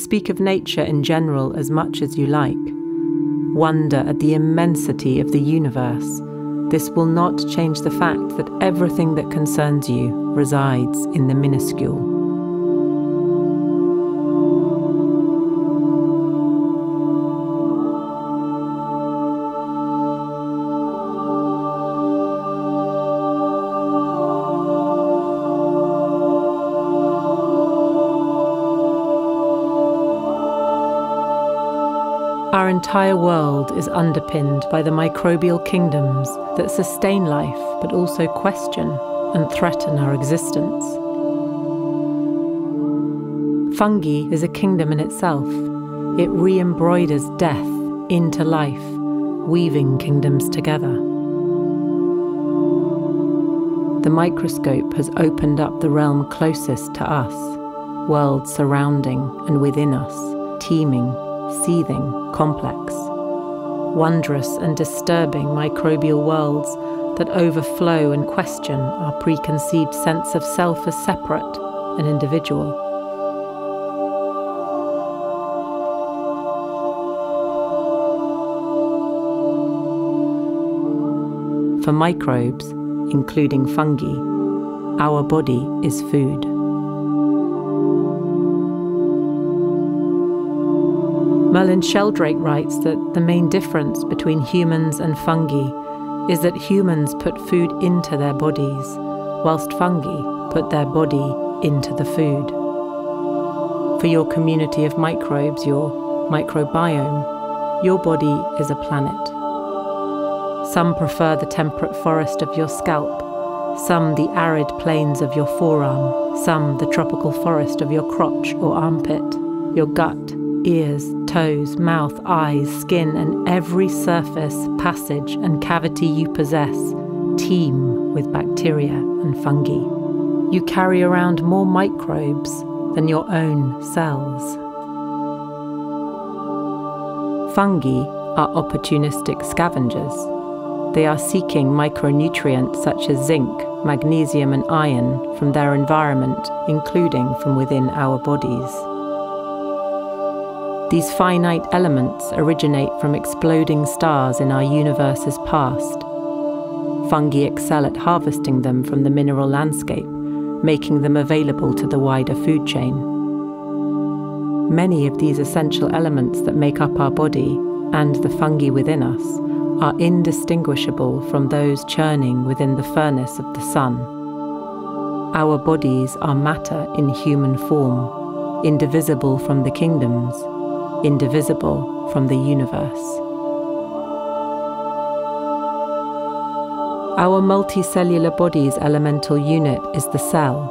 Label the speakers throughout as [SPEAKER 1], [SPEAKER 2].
[SPEAKER 1] speak of nature in general as much as you like. Wonder at the immensity of the universe. This will not change the fact that everything that concerns you resides in the minuscule. Our entire world is underpinned by the microbial kingdoms that sustain life but also question and threaten our existence. Fungi is a kingdom in itself. It re-embroiders death into life, weaving kingdoms together. The microscope has opened up the realm closest to us, worlds surrounding and within us, teeming, seething, complex, wondrous and disturbing microbial worlds that overflow and question our preconceived sense of self as separate and individual. For microbes, including fungi, our body is food. Merlin Sheldrake writes that the main difference between humans and fungi is that humans put food into their bodies, whilst fungi put their body into the food. For your community of microbes, your microbiome, your body is a planet. Some prefer the temperate forest of your scalp, some the arid plains of your forearm, some the tropical forest of your crotch or armpit, your gut, ears, toes, mouth, eyes, skin, and every surface, passage, and cavity you possess teem with bacteria and fungi. You carry around more microbes than your own cells. Fungi are opportunistic scavengers. They are seeking micronutrients such as zinc, magnesium, and iron from their environment, including from within our bodies. These finite elements originate from exploding stars in our universe's past. Fungi excel at harvesting them from the mineral landscape, making them available to the wider food chain. Many of these essential elements that make up our body and the fungi within us are indistinguishable from those churning within the furnace of the sun. Our bodies are matter in human form, indivisible from the kingdoms, indivisible from the universe. Our multicellular body's elemental unit is the cell.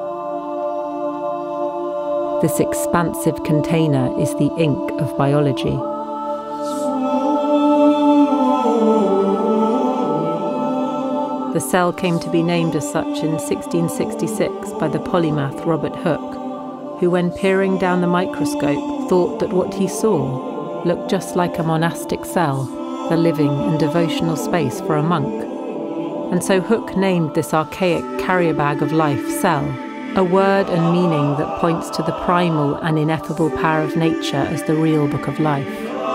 [SPEAKER 1] This expansive container is the ink of biology. The cell came to be named as such in 1666 by the polymath Robert Hooke, who, when peering down the microscope, thought that what he saw looked just like a monastic cell, the living and devotional space for a monk. And so Hooke named this archaic carrier bag of life cell, a word and meaning that points to the primal and ineffable power of nature as the real book of life.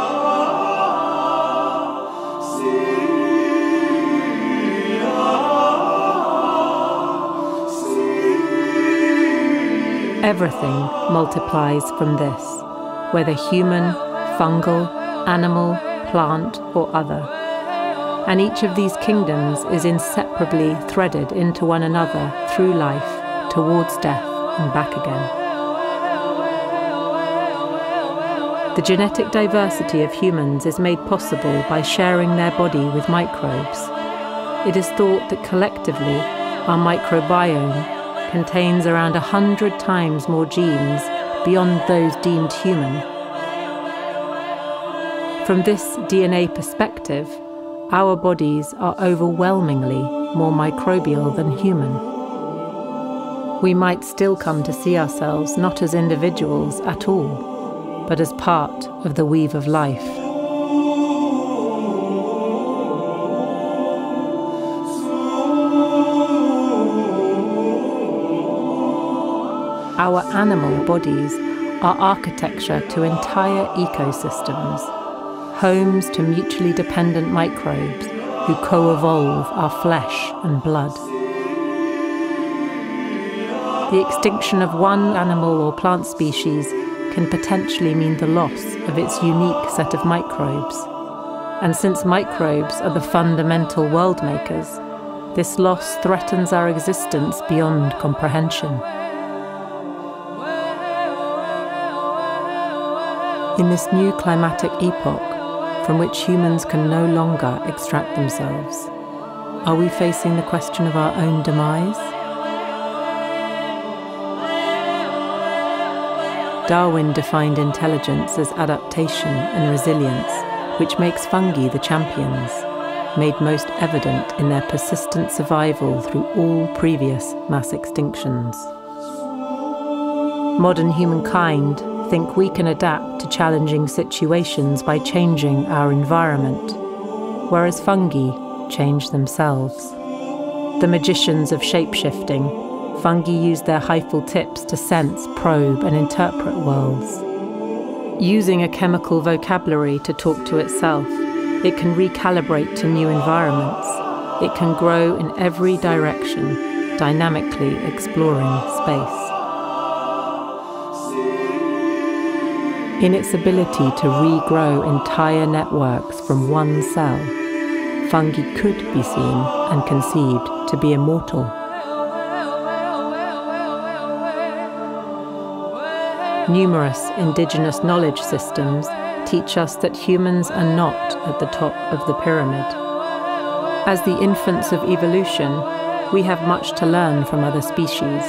[SPEAKER 1] Everything multiplies from this, whether human, fungal, animal, plant, or other. And each of these kingdoms is inseparably threaded into one another through life, towards death, and back again. The genetic diversity of humans is made possible by sharing their body with microbes. It is thought that collectively, our microbiome contains around 100 times more genes beyond those deemed human. From this DNA perspective, our bodies are overwhelmingly more microbial than human. We might still come to see ourselves not as individuals at all, but as part of the weave of life. Our animal bodies are architecture to entire ecosystems, homes to mutually dependent microbes who co-evolve our flesh and blood. The extinction of one animal or plant species can potentially mean the loss of its unique set of microbes. And since microbes are the fundamental world makers, this loss threatens our existence beyond comprehension. In this new climatic epoch, from which humans can no longer extract themselves, are we facing the question of our own demise? Darwin defined intelligence as adaptation and resilience, which makes fungi the champions, made most evident in their persistent survival through all previous mass extinctions. Modern humankind think we can adapt to challenging situations by changing our environment, whereas fungi change themselves. The magicians of shape-shifting, fungi use their Hyphal tips to sense, probe, and interpret worlds. Using a chemical vocabulary to talk to itself, it can recalibrate to new environments. It can grow in every direction, dynamically exploring space. In its ability to regrow entire networks from one cell, fungi could be seen and conceived to be immortal. Numerous indigenous knowledge systems teach us that humans are not at the top of the pyramid. As the infants of evolution, we have much to learn from other species.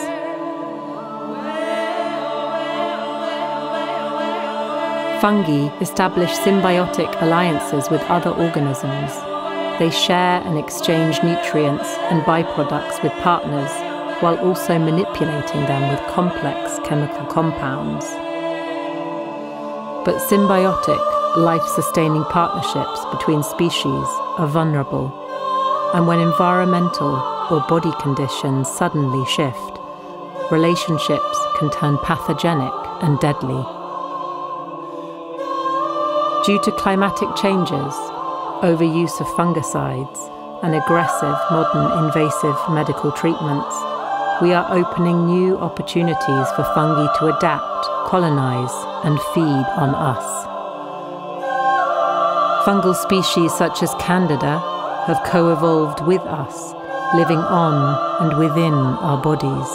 [SPEAKER 1] Fungi establish symbiotic alliances with other organisms. They share and exchange nutrients and byproducts with partners, while also manipulating them with complex chemical compounds. But symbiotic, life-sustaining partnerships between species are vulnerable, and when environmental or body conditions suddenly shift, relationships can turn pathogenic and deadly. Due to climatic changes, overuse of fungicides, and aggressive modern invasive medical treatments, we are opening new opportunities for fungi to adapt, colonize, and feed on us. Fungal species such as Candida have co-evolved with us, living on and within our bodies.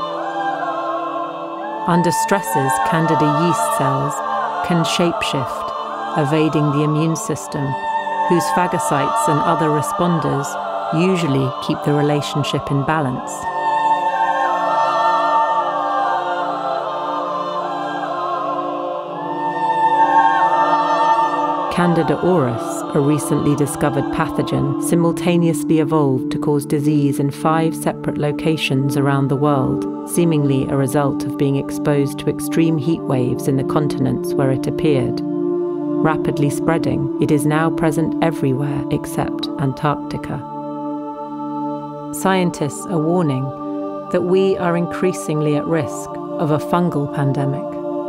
[SPEAKER 1] Under stresses, Candida yeast cells can shapeshift, evading the immune system, whose phagocytes and other responders usually keep the relationship in balance. Candida auris, a recently discovered pathogen, simultaneously evolved to cause disease in 5 separate locations around the world, seemingly a result of being exposed to extreme heat waves in the continents where it appeared. Rapidly spreading, it is now present everywhere except Antarctica. Scientists are warning that we are increasingly at risk of a fungal pandemic.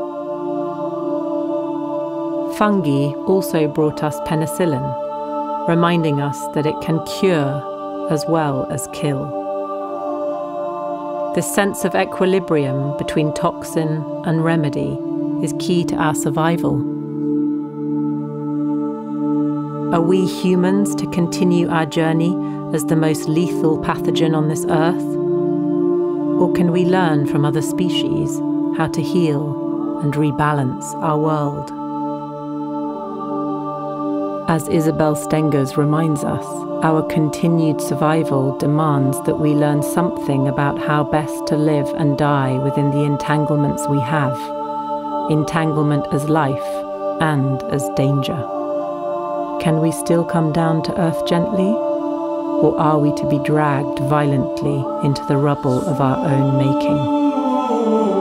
[SPEAKER 1] Fungi also brought us penicillin, reminding us that it can cure as well as kill. This sense of equilibrium between toxin and remedy is key to our survival. Are we humans to continue our journey as the most lethal pathogen on this earth? Or can we learn from other species how to heal and rebalance our world? As Isabel Stengers reminds us, our continued survival demands that we learn something about how best to live and die within the entanglements we have. Entanglement as life and as danger. Can we still come down to earth gently? Or are we to be dragged violently into the rubble of our own making?